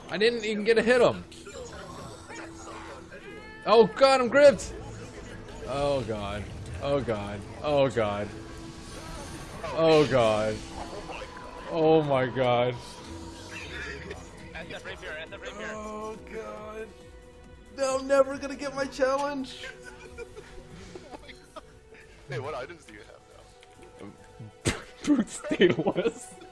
I didn't even get to hit him. Oh god, I'm gripped. Oh god. Oh god. Oh god. Oh god. Oh my god. Oh god. No, I'm never gonna get my challenge. Hey, what items do you have now? Brute Daedalus.